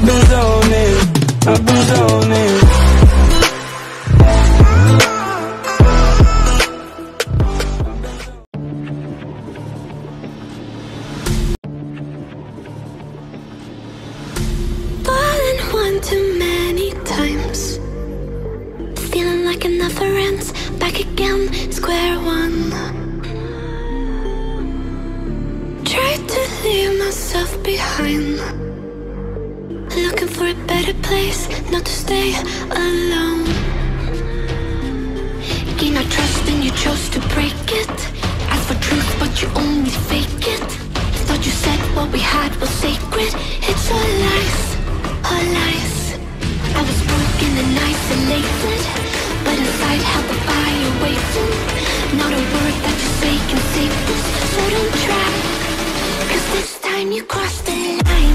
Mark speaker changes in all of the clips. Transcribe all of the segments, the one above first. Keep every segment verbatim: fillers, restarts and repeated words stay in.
Speaker 1: I've been zoning, I've been zoning.
Speaker 2: Fallen one too many times, feeling like it never ends. Back again, square one. Tried to leave myself behind, looking for a better place, not to stay alone. Gain our trust and you chose to break it. Asked for truth but you only fake it. Thought you said what we had was sacred. It's all lies, all lies. I was broken and isolated, but inside held the fire waiting. Not a word that you say can save this, so don't try, cause this time you crossed the line.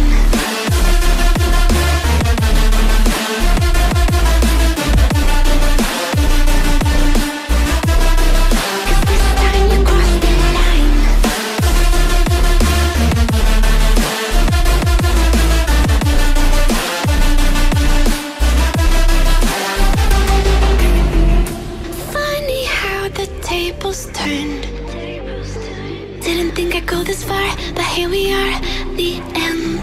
Speaker 2: Didn't think I'd go this far, but here we are, the end.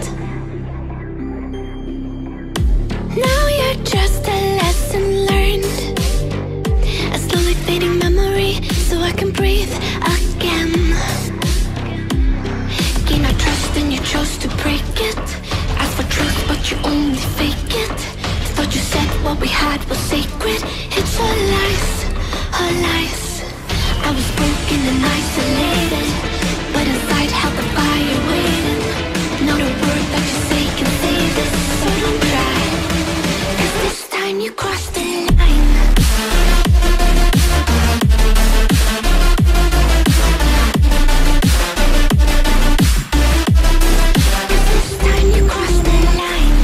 Speaker 2: Now you're just a lesson learned, a slowly fading memory, so I can breathe again. Gain our trust and you chose to break it. Asked for truth but you only fake it. Thought you said what we had was sacred. It's all lies, all lies. I was broken and isolated, but inside held the fire waiting. Not a word that you say can save this, so don't try, cause this time you crossed the line. Cause this time you crossed the line.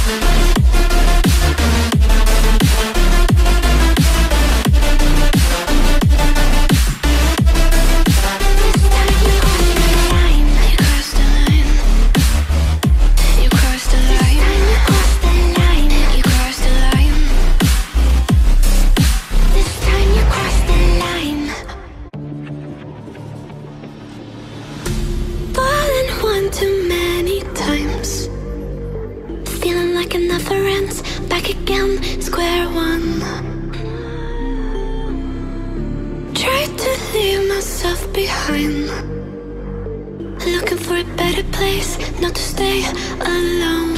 Speaker 2: Too many times, feeling like it never ends. Back again, square one. Tried to leave myself behind, looking for a better place, not to stay alone.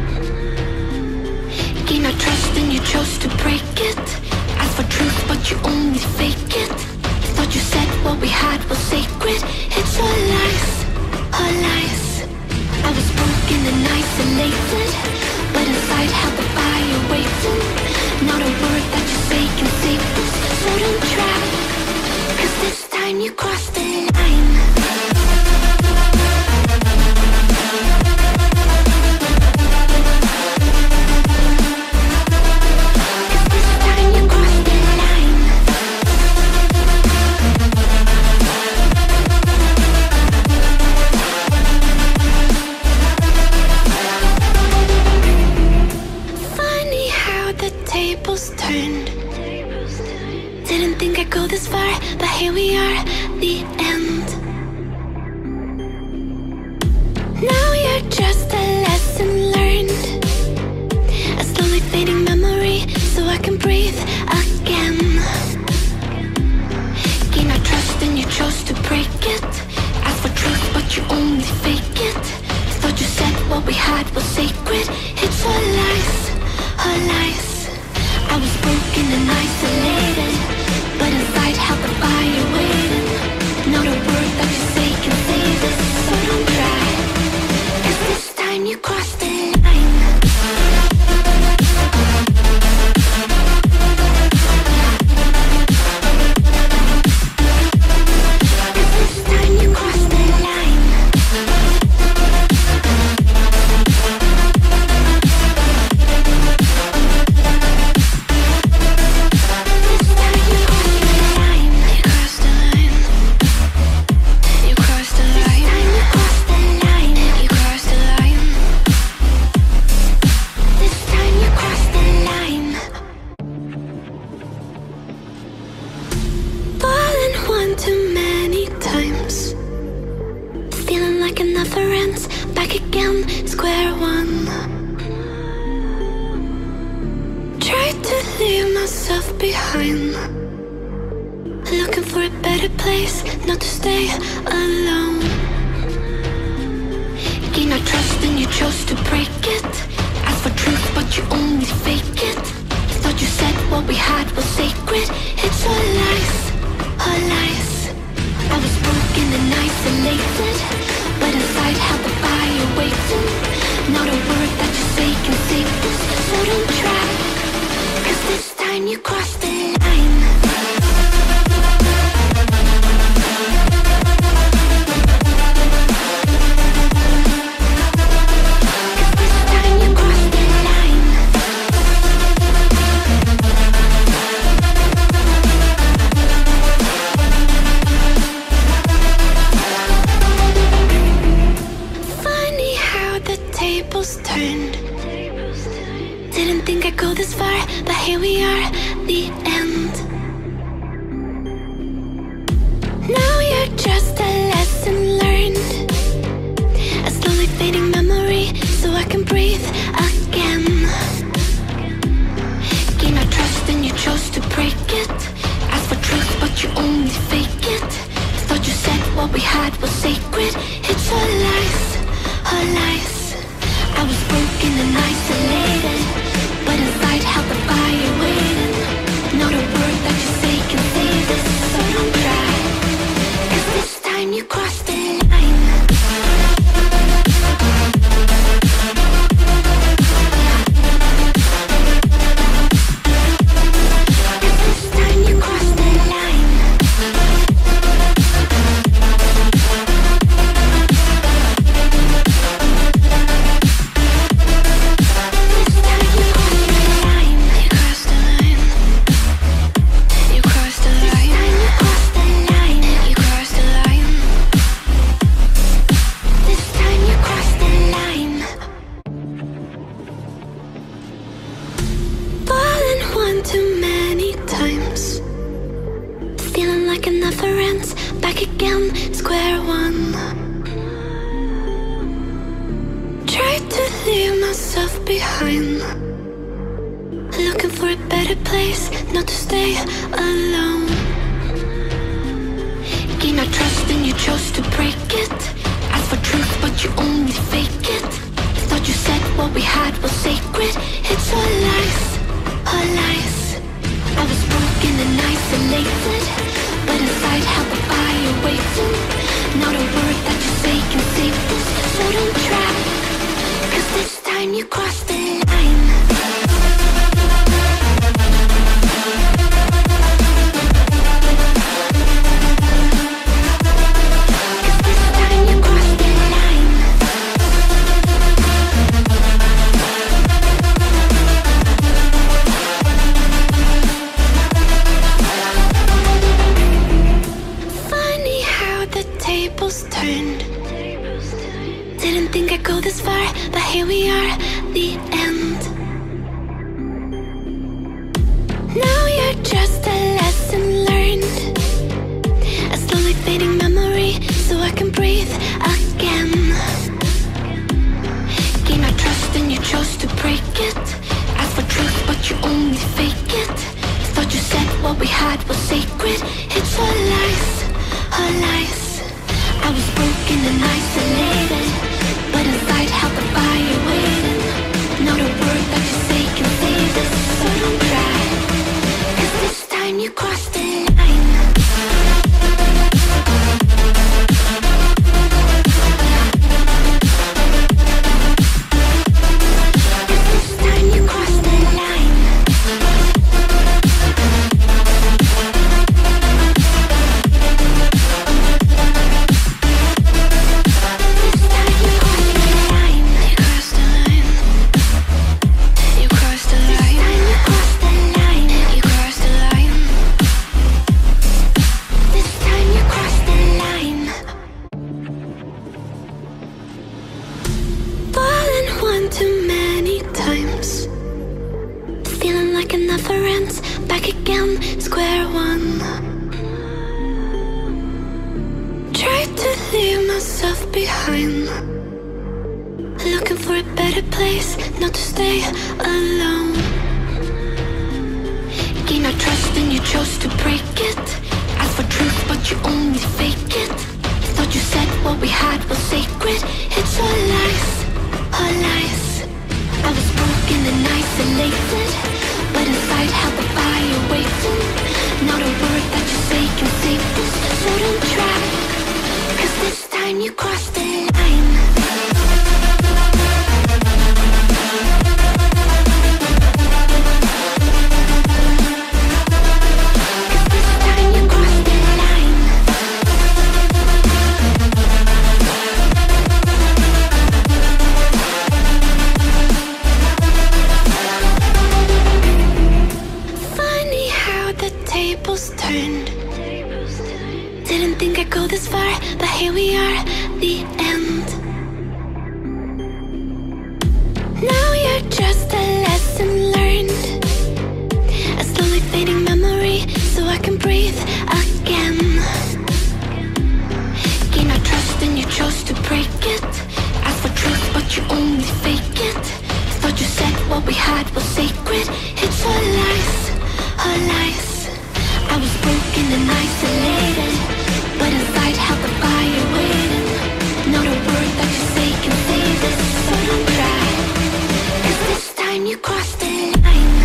Speaker 2: Gain our trust and you chose to break it. Asked for truth but you only fake it. Thought you said what we had was sacred. It's all lies, all lies. I was broken and isolated, but inside held the fire waiting. Not a word that you say can save this, so don't try, cause this time you crossed the line. Turned. Didn't think I'd go this far, but here we are, the end. Now you're just a lesson learned, a slowly fading memory, so I can breathe again. Gain our trust and you chose to break it. Asked for truth but you only fake it. Thought you said what we had was sacred. It's all lies, all lies. I was broken and isolated, but inside held the fire waiting. Not a word that you say can save this, so don't try, cause this time you crossed the line. Cause this time you crossed the line. This time you crossed the line. You crossed the line. square one. Tried to leave myself behind, looking for a better place, not to stay alone. Gain our trust and you chose to break it. Ask for truth but you only fake it. Thought you said what we had was sacred. It's all lies, all lies. I was broken and isolated, but inside held the fire waiting. Not a word that you say can save this, so don't try, cause this time you crossed the line. Turned. Didn't think I'd go this far, but here we are, the end. Now you're just a lesson learned, a slowly fading memory, so I can breathe again. Gain our trust and you chose to break it. Ask for truth but you only fake it. Thought you said what we had was sacred. It's all lies, all lies. I was broken and isolated, but inside held the fire waiting. Not a word that you say can save this, so don't try, cause this time you crossed the line. Cause this time you crossed the line. Too many times, feeling like it never ends. Back again, square one. Tried to leave myself behind, looking for a better place, not to stay alone. Gain our trust and you chose to break it. Ask for truth but you only fake it. Thought you said what we had was sacred. It's all lies, all lies. I was broken and isolated, but inside held the fire waiting. Not a word that you say can save this, so don't try, cause this time you crossed the line. Turned. Didn't think I'd go this far, but here we are, the end. Now you're just a lesson learned, a slowly fading memory, so I can breathe again. Gain our trust and you chose to break it. Ask for truth but you only fake it. Thought you said what we had was sacred. It's all lies, all lies. I was broken and isolated, but inside held the fire waiting. Not a word that you say can save this, so don't try, cause this time you crossed the line. Cause this time you crossed the line. Too many times, feeling like it never ends. Back again, square one. Tried to leave myself behind, Looking for a better place, not to stay alone. Gain our trust and you chose to break it. Ask for truth but you only fake it. Thought you said what we had was sacred. It's all lies, all lies. I was broken and isolated, but inside held the fire waiting. Not a word that you say can save this, so don't try, cause this time you crossed the line. Turned. Didn't think I'd go this far, but here we are, the end. Now you're just a lesson learned, a slowly fading memory, so I can breathe again. Gain our trust and you chose to break it. Ask for truth but you only fake it. Thought you said what we had was sacred. It's all lies, all lies. I was broken and isolated, but inside held the fire waiting. Not a word that you say can save this, so don't try, cause this time you crossed the line.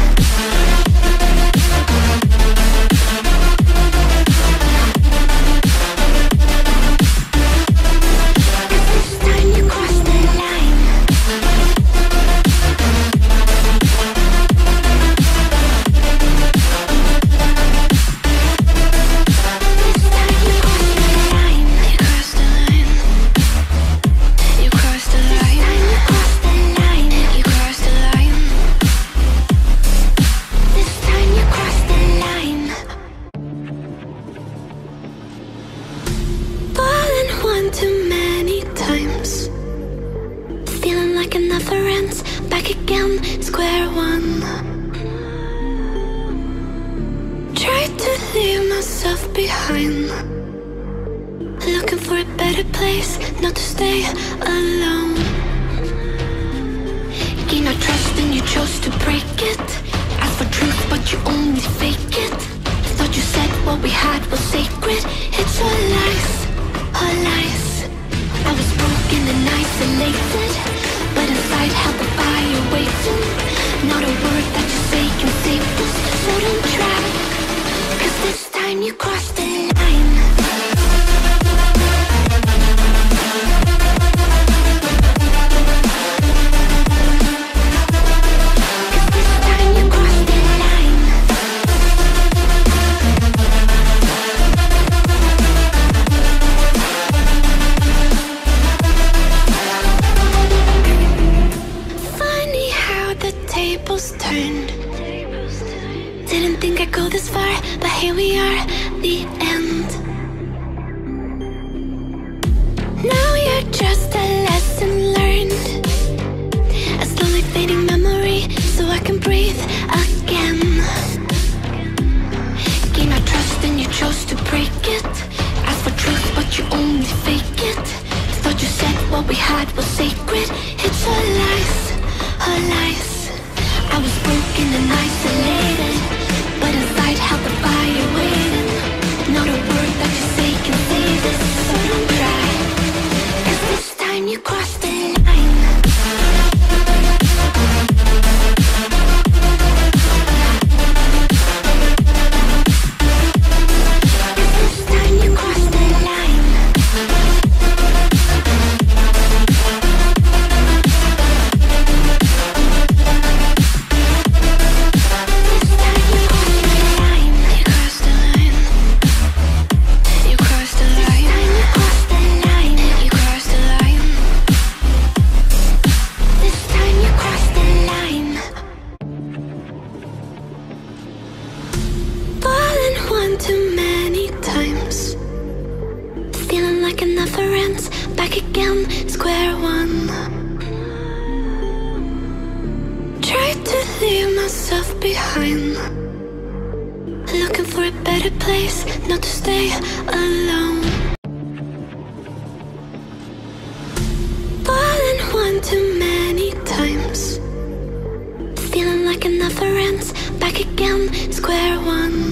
Speaker 2: Cause this time you crossed the line. Too many times, feeling like it never ends. Back again, square one. Tried to leave myself behind, looking for a better place, not to stay alone. Gain our trust and you chose to break it. Ask for truth but you only fake it. Thought you said what we had was sacred. It's all lies, all lies. I was broken and isolated, but inside held the fire waiting. Not a word that you say can save this, so don't try, cause this time you crossed the line. Cause this time you crossed the line. Tables turned. Didn't think I'd go this far, but here we are, the end. Now you're just a lesson learned, a slowly fading memory, so I can breathe again. Gain our trust and you chose to break it. Ask for truth but you only fake it. Thought you said what we had was sacred. It's all lies, all lies. I was broken and isolated, but inside held the fire waiting. Not a word that you say can save this, so don't try, cause this time you crossed the line. Cause this time you crossed the line. Too many times, feeling like it never ends. Back again, square one. Tried to leave myself behind, looking for a better place, not to stay alone. Falling one too many never ends. Back again, square one.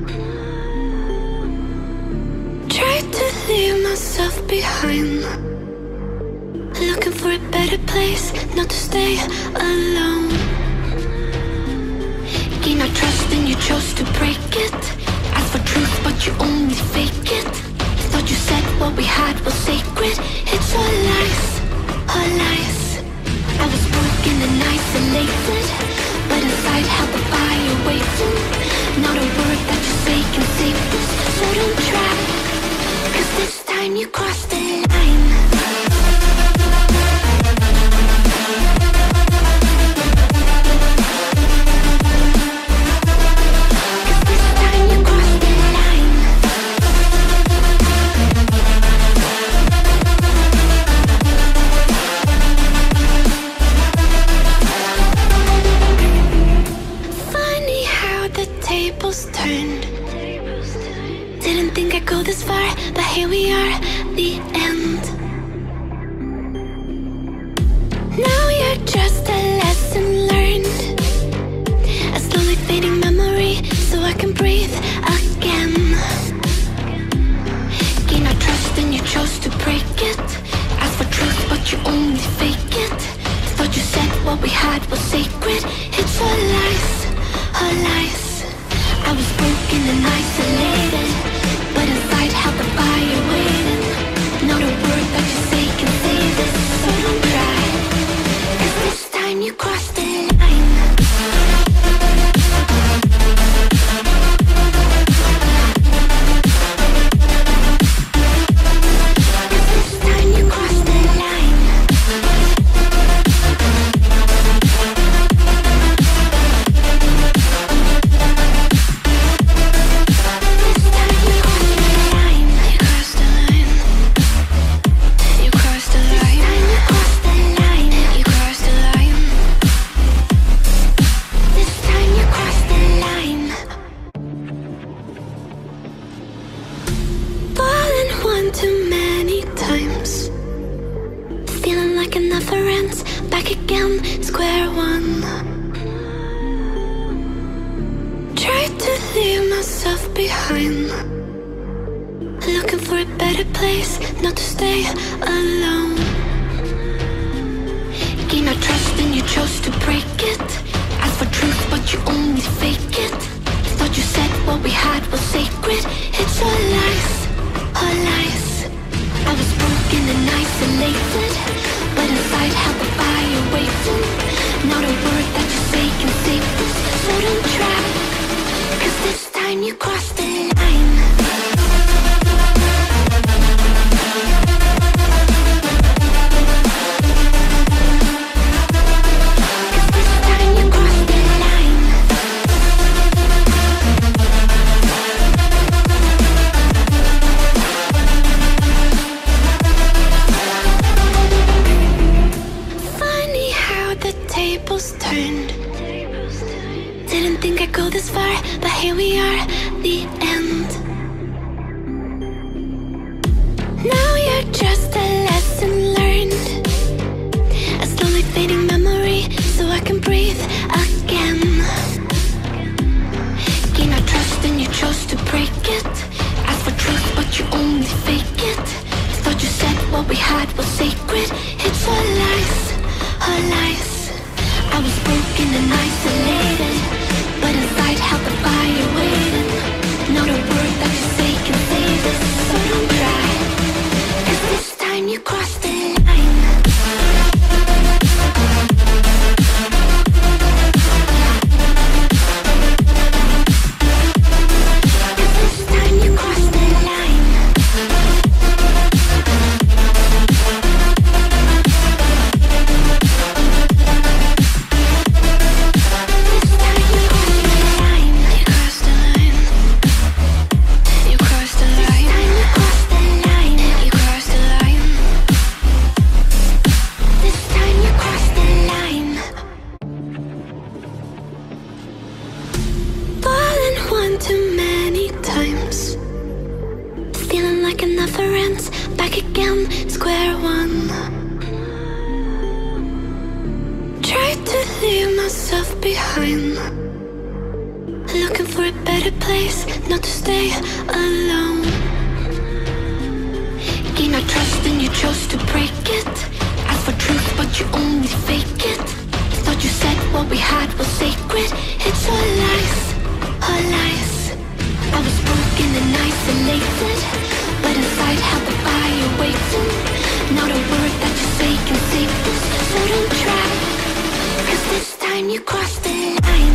Speaker 2: Tried to leave myself behind, looking for a better place, not to stay alone. Gain our trust and you chose to break it. Ask for truth but you only fake it. Thought you said what we had was sacred. It's all lies, all lies. I was broken and isolated, but inside held the fire waiting. Not a word that you say can save this, so don't try, cause this time you crossed the line. Turned. Didn't think I'd go this far, but here we are, the end. Now you're just a lesson learned, a slowly fading memory, so I can breathe again. Gain our trust and you chose to break it. Ask for truth but you only fake it. Thought you said what we had was sacred. It's all lies, all lies. I was broken and isolated, but inside held the fire waiting. Not a word that you say can save this, so don't try, cause this time you crossed the line. Cause this time you crossed the line. Too many times, feeling like it never ends. Back again, square one. Tried to leave myself behind, looking for a better place, not to stay alone. Gain our trust and you chose to break it. Ask for truth but you only fake it. Thought you said what we had was sacred. It's all lies, all lies. I was broken and isolated, but inside held the fire waiting. Not a word that you say can save this, so don't try, cause this time you crossed the line. Turned. Didn't think I'd go this far, but here we are, the end. Now you're just a lesson learned, a slowly fading memory, so I can breathe again. Gain our trust and you chose to break it. Ask for truth but you only fake it. Thought you said what we had was sacred. It's all lies, all lies. I was broken and isolated, but inside held the fire waiting. Not a word that you say can save this, so don't try, cause this time you crossed the line. Cause this time you crossed the line. Too many times, feeling like it never ends. Back again, square one. Tried to leave myself myself behind, looking for a better place, not to stay alone. Gain our trust and you chose to break it. Ask for truth but you only fake it. Thought you said what we had was sacred. It's all lies, all lies. I was broken and isolated, but inside held the fire waiting. Not a word that you say can save us, so don't try, 'cause this time you crossed the line.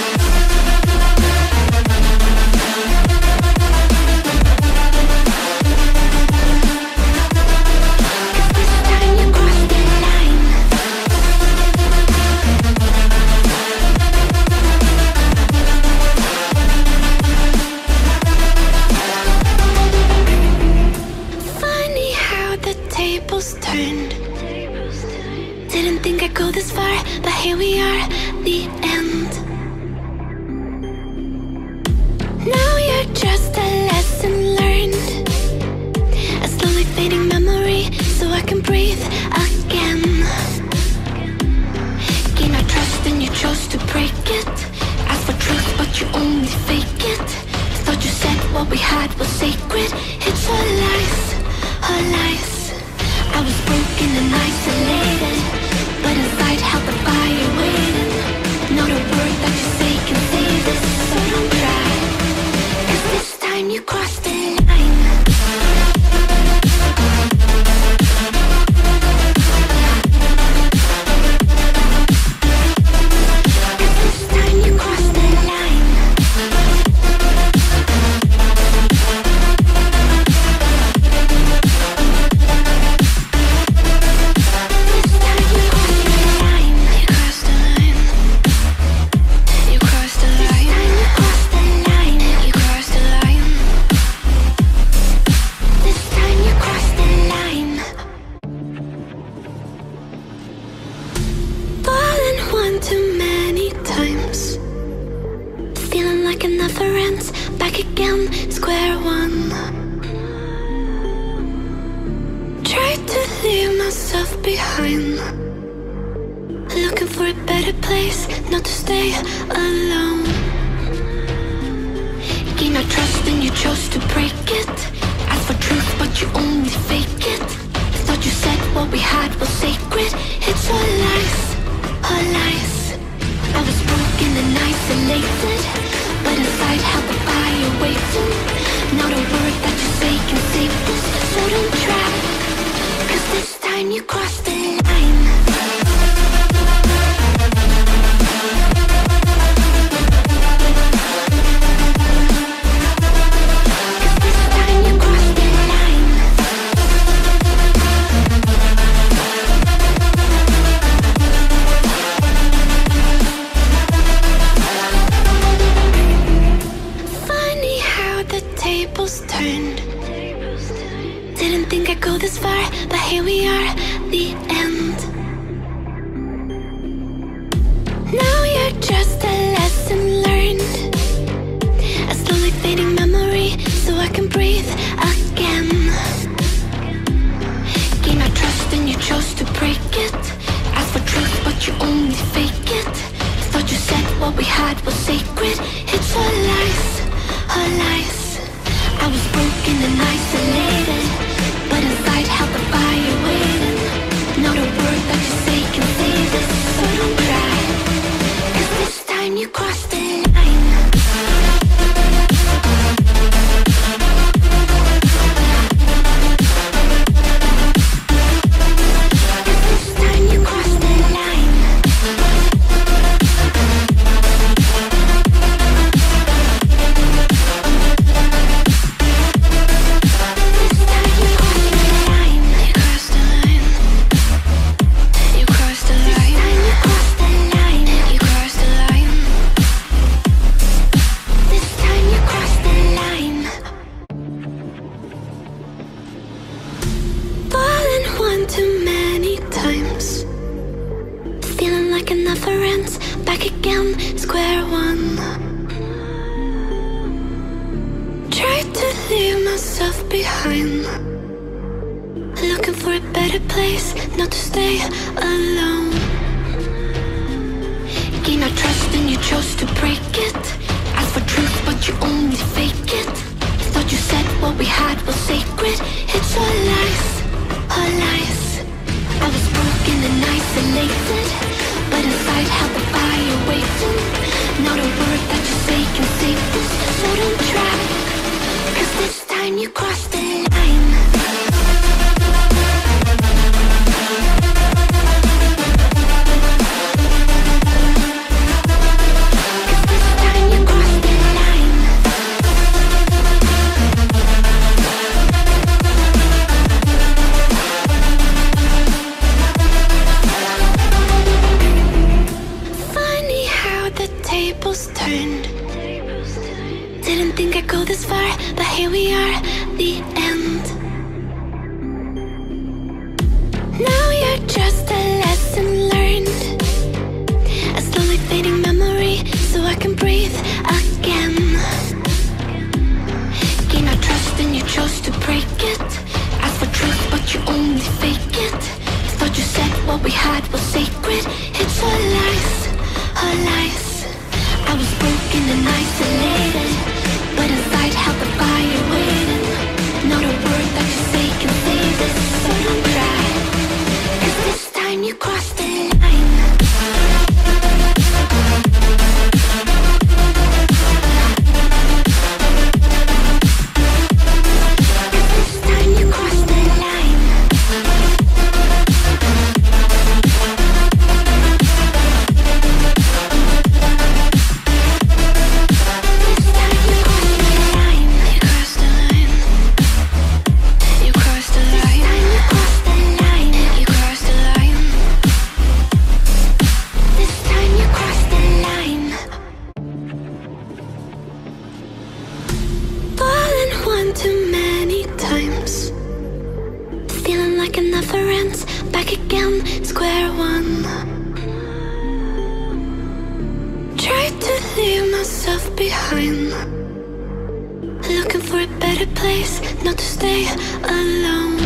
Speaker 2: Turned. Didn't think I'd go this far, but here we are, the end. Now you're just a lesson learned, a slowly fading memory, so I can breathe again. Gain our trust and you chose to break it. Ask for truth but you only fake it. Thought you said what we had was sacred. It's all lies, all lies. I was broken and isolated, but inside held the fire waiting. Not a word that you say can save us, so don't try, 'cause this time you crossed the line. Too many times, feeling like it never ends. Back again, square one. Tried to leave myself behind, looking for a better place, not to stay alone. Gain our trust and you chose to break it. Ask for truth but you only fake it. Thought you said what we had was sacred. It's all lies, all lies. I was broken and isolated, but inside held the fire waiting. Not a word that you say can save us, so don't try, 'cause this time you crossed the line. Turned. Didn't think I'd go this far, but here we are, the end. Now you're just a lesson learned, a slowly fading memory, so I can breathe again. Gain our trust and you chose to break it. Ask for truth but you only fake it. Thought you said what we had was sacred. It's all lies, all lies. I was broken and isolated, but inside held the fire waiting. Not a word that you say can save us, so don't try, 'cause this time you crossed the line. Too many times, feeling like it never ends. Back again, square one. Tried to leave myself behind, looking for a better place, not to stay alone. chose to break it. Ask for truth, but you only fake it. Thought you said what we had was sacred. It's all lies, all lies. I was broken and isolated, but inside held the fire waiting. Not a word that you say can save this, so don't try, 'cause this time you crossed the line. Didn't think I'd go this far, but here we are, the end. Now you're just a lesson learned, a slowly fading memory, so I can breathe again. Gain our trust and you chose to break it. Ask for truth, but you only fake it. Thought you said what we had was sacred. It's all lies, all lies. I was broken and isolated, but inside held the fire waiting. Not a word that you say can save this, so don't try, 'cause this time you crossed the line. Too many times, feeling like it never ends. Back again, square one. Tried to leave myself behind, looking for a better place, not to stay alone.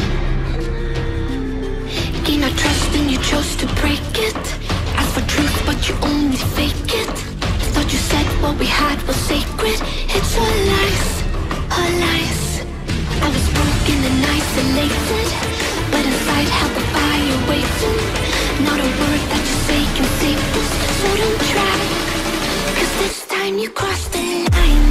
Speaker 2: Gain our trust and you chose to break it. Ask for truth, but you only fake it. Thought you said what we had was sacred. It's all lies, all lies. I was broken and isolated, but inside held the fire waiting. Not a word that you say can save this, so don't try, 'cause this time you crossed the line.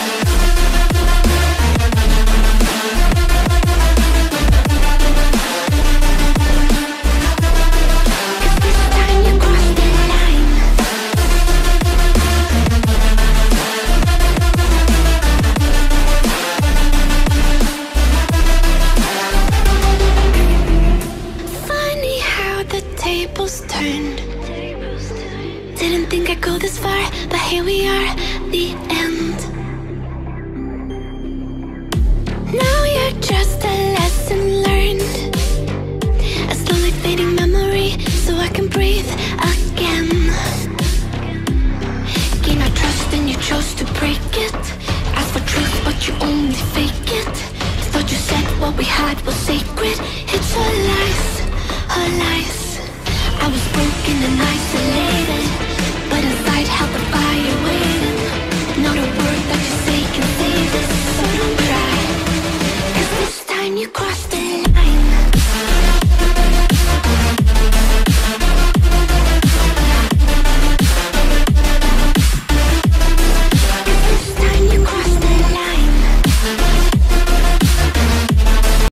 Speaker 2: Turned. Didn't think I'd go this far, but here we are, the end. Now you're just a lesson learned, a slowly fading memory, so I can breathe again.